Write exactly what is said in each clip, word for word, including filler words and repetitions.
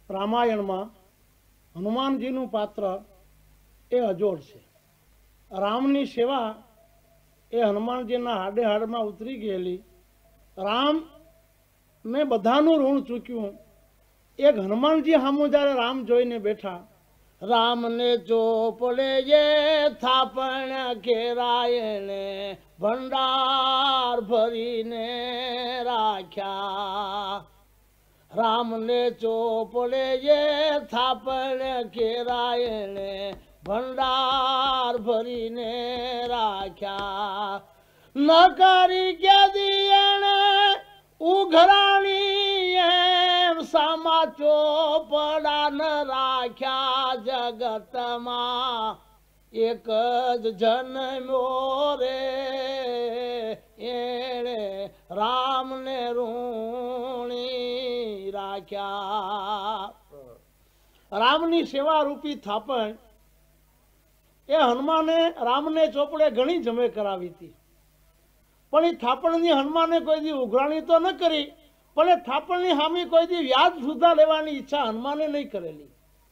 રામાયણમાં હનુમાનજીનું પાત્ર એ અજોડ છે. રામની સેવા એ હનુમાનજીના હાડે હાડમાં ઉતરી ગયેલી. રામ મેં બધાનું ઋણ ચૂક્યું. એક હનુમાનજી સામું જ્યારે રામ જોઈને બેઠા, રામને ચોપડે જે થાપણ ઘેરાયને ભંડાર ભરીને રાખ્યા. રામને ચોપડે જે થાપણ ઘેરાયને ભંડાર ભરીને રાખ્યા. ન કરી કે દિયણે ઉઘરાણી એમ સામા ચોપડા ન રાખ્યા. જગતમાં એક જ જન્મ્યો રે એણે રામને ઋણી રાખ્યા. રામની સેવા રૂપી થાપણ એ હનુમાને રામને ચોપડે ઘણી જમે કરાવી હતી, પણ એ થાપણની હનુમાને કોઈ દી ઉઘરાણી તો ન કરી, પણ એ થાપણની સામે કોઈ દી વ્યાજ સુધા લેવાની ઈચ્છા હનુમાને નહીં કરેલી.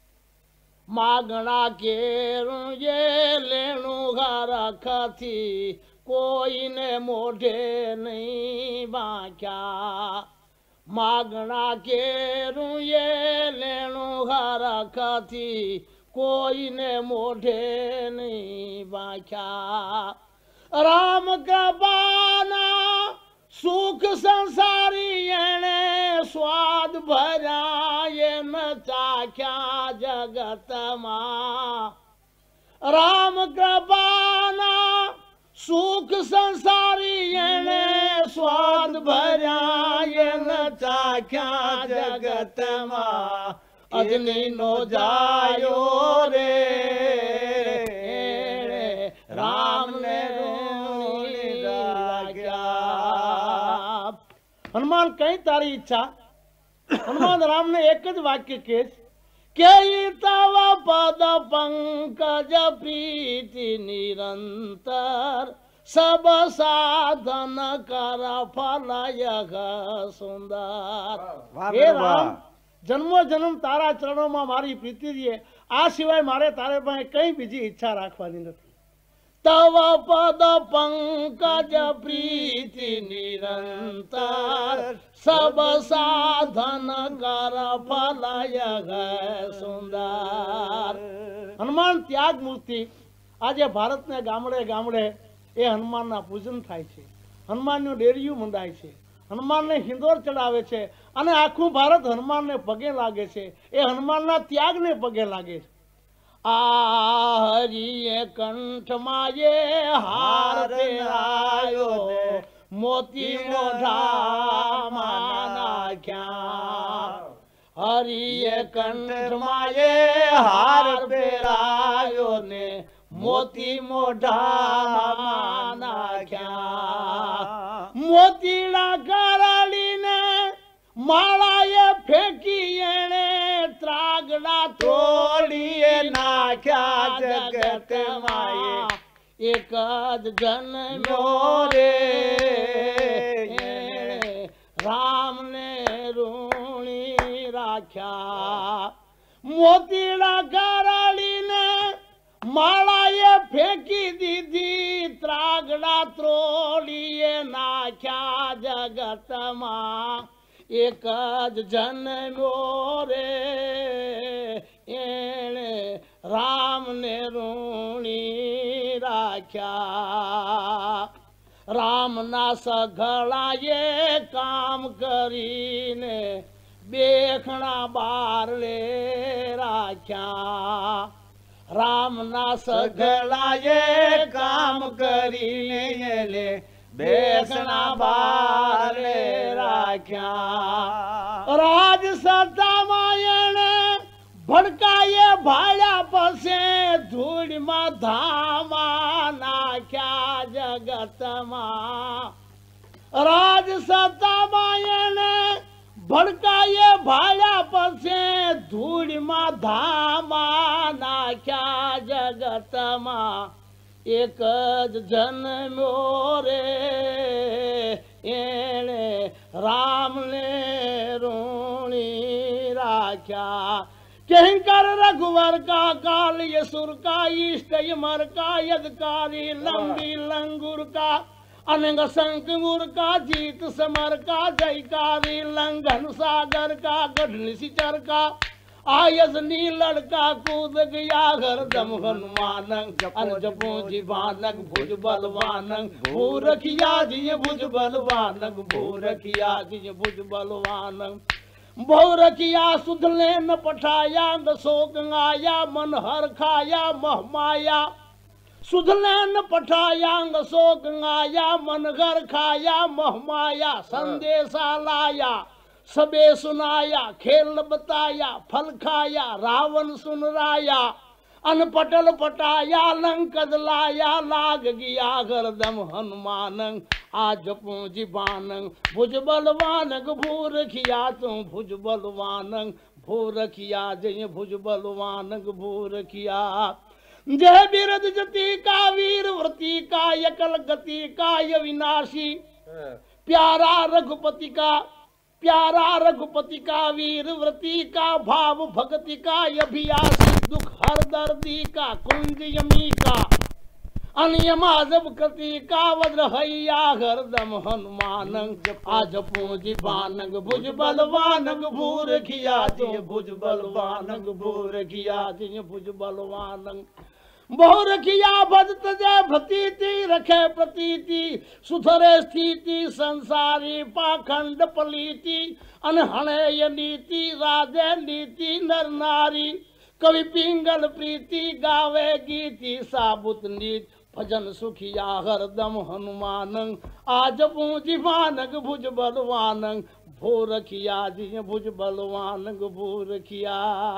માગણા કેરું જે લેણું ઘરખથી કોઈને મોઢે નહીં બાંખ્યા. માગણા કેરું એ લેણું ઘરખથી કોઈને મોઢે નહીં બાંખ્યા. રામ કૃપાના સુખ સંસારી એને સ્વાદ ભર્યા એમ ચાખ્યા જગતમાં. રામ કૃપાના સુખ સંસારી એને સ્વાદ ભર્યા એમ ચાખ્યા જગતમાં. અજની નો જાયો રે રામને હનુમાન કઈ તારી ઈચ્છા? હનુમાન રામને એક જ વાક્ય કહે કે તવ પદ પંકજ પ્રીતિ નિરંતર સબ સાધન કર ફલય સુંદર. હે રામ, જન્મો જન્મ તારા ચરણોમાં મારી પ્રીતિ છે, આ સિવાય મારે તારે પાસે કઈ બીજી ઈચ્છા રાખવાની નથી. તવ પદ પંકજ પ્રીતિ નિરંતર સબ સાધન કર ફલય સુંદર. હનુમાન ત્યાગ મૂર્તિ. આજે ભારતને ગામડે ગામડે એ હનુમાનના પૂજન થાય છે, હનુમાનનું ડેરિયું મંડાય છે, હનુમાનને હિંદોર ચડાવે છે, અને આખું ભારત હનુમાનને પગે લાગે છે. એ હનુમાનના ત્યાગને પગે લાગે છે. આ હરિએ કંઠમાં એ હાર પહેરાયો, મોતી મોઢામાં નાખ્યા. હરિએ કંઠમાં એ હાર પહેરાયો ને મોતી મોઢામાં નાખ્યા. મોતીડા કરાડીને માળાએ ફેંકી એને ત્રાગડા તોડીએ નાખ્યા જગતમાં. એક જ જન્મ્યો રે રામને ઋણી રાખ્યા. મોતીડા કરાડીને માળાએ ફેંકી દીધી, ત્રાગડા ત્રોડીએ નાખ્યા જગતમાં. એક જ જન્મ્યો રે એણે રામને ઋણી રાખ્યા. રામના સઘળાએ કામ કરીને બેખણા બારલે રાખ્યા. રામના સઘળાએ કામ કરીને બેસણા બારે રાખ્યા. રાજ સત્તામાં એને ભડકાએ ભાડ્યા પછી ધૂળમાં ધામા નાખ્યા જગતમાં. રાજ સત્તામાં એને ભડકાએ ભાડ્યા પછી ધૂળમાં ધામા નાખ્યા જગતમાં. એક જ જન્મ્યો રે એણે રામને ઋણી राख्या। किंकर रघुवर का काल यसुर का इष्ट यमर का यदकारी लंबी लंगुर का अनंग शंकुर का जीत समर का जयकारी लंघन सागर का गढ़ सिचर का आयस नीलड़ का कूद गया हरदम हनुमानंग अन जपो जीवानक भुज बलवानंग भूरखिया जी भुज बलवानंग भूरखिया जी भुज बलवानंग बहुरखिया सुधले न पठाया शोक आया मन हर खाया महमाया सुधले न पठाया शोक आया मन घर खाया महमाया संदेशा लाया सबे सुनाया खेल बताया फल खाया रावण सुन राया अनपटल पटाया लंकद लाया लाग गया गर्दम हनुमानंग आज पूंजी बानंग भुज बलवानंग भूर खिया तू भुज बलवानंग भूर खिया जय भुज बलवानंग भूर खिया। जय बिरद जति का वीर व्रति का यकल गति का अविनाशी प्यारा रघुपति का प्यारा रघुपति का वीर व्रति का भाव भक्ति का अभियासी दुख हर दर्दी का कुंज यमी का अनियमाजब कृति का वज्र हैया हरदम हनुमानंग आज पूंजी बानंग भुज बलवानंग भूर खिया जी भुज बलवानंग भूर खिया जी भुज बलवानंग बहुरखिया भजत जय भतीति रखे प्रतीति सुधरे स्थिति संसारी पाखंड पलीति अनहणे नीति राजे नीति नर नारी कवि पिंगल प्रीति गावे गीति साबुत नीत भजन सुखिया हरदम हनुमानंग आज पूंजी बानंग भुज बलवानंग भूरखिया जी भुज बलवानंग भूरखिया।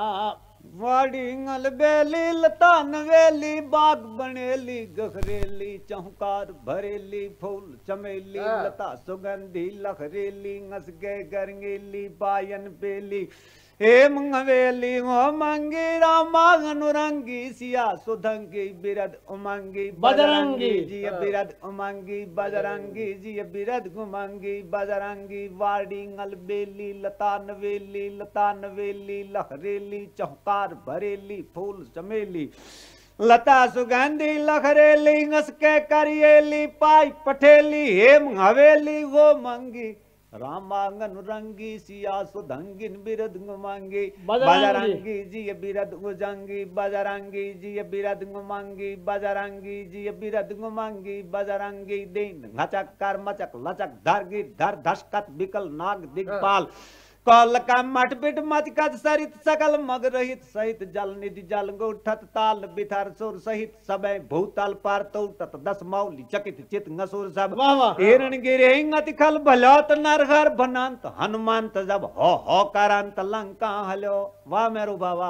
वाड़ींगल बेली लता नवेली बाग बनेली गखरेली चौकार भरेली फूल चमेली लता सुगंधी लखरेली ngसगे गरंगेली बायन बेली हे मंगवेली ओ मंगी रामा अनुरंगी सिया सुधंगी बिरद उमंगी बजरंगी जी बिरद उमंगी बजरंगी जी बिरद गुमंगी बजरंगी वाड़ींगल बेली लता नवेली लता नवेली लखरेली चौकार भरेली फूल चमेली लता सुगंधी लखरेली ngसके करिएली पाई पठेली हेम हवेली वो मंगी रामांगन रंगी सिया सुधंगिन बिरद गुमांगी बजरंगी जी बिरद गुजंगी बजरंगी जी बिरद गुमांगी बजरंगी जी बिरद गुमांगी बजरंगी दिन घचक कर मचक लचक धरगी धर धसकत बिकल नाग दिगपाल कौल का मठ बिट मचकत सरित सकल मग रहित सहित जल निधि जल उठत ताल बिथर सुर सहित सबे भूतल पार तौटत दस मौली चकित चित ngसुर सब हिरण गिरे अति खल भलोत नरहर बनंत हनुमंत जब हो हो करंत लंका हलो वाह मेरू बाबा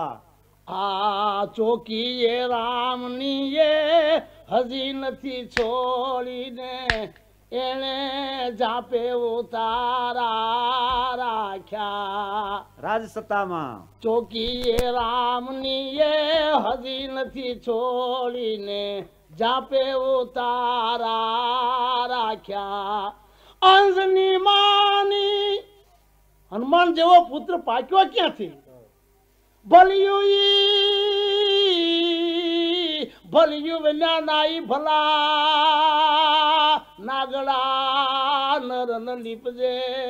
आ चौकी ये रामनी ये हजी नथी छोड़ी ने एने जापे उतारा राख्या राजसत्ता चौकी ये रामनी ये हजी नथी छोड़ी ने जापे उतारा राख्या अंजनी मानी हनुमान जेवो पुत्र पाक्यो क्यांथी भलियु भलियु विना नाई भला नागड़ा नर न लिपजे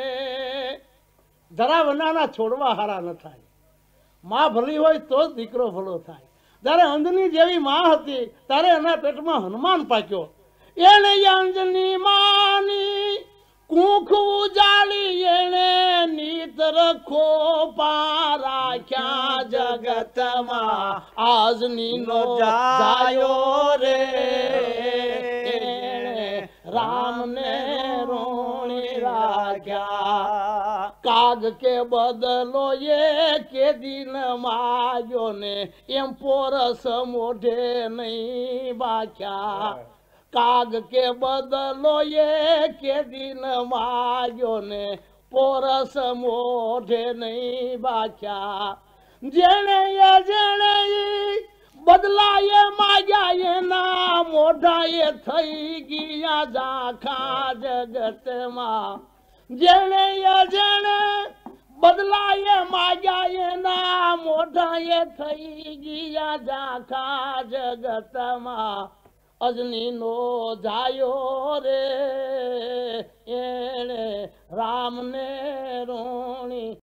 जरा वनाना छोड़वा हारा न थाय मां भली होय तो दीकरो भलो थाय जारे अंजनी जेवी मां हती तारे एना पेटमां हनुमान पाक्यो एने अंजनी मानी कूख उजाली एने नीत रखो पारा क्या जगत मा आज नीनो जायो रे राम ने रोणी राख्या काग के बदलो ये के दिन मायो ने एम पोरस मोढ़े नहीं बाख्या काग के बदलो ये के दिन मायो ने पोरस मोढ़े नहीं बाख्या जेने ये जेने बदला ये माया ये ना मोढ़ा ये थई गिया जाखा जगत मा जेने ये जेने બદલાએ માગ્યા એના મોઢાએ થઈ ગયા જાખા જગતમાં અજની નો જાયો રે એને રામને રોણી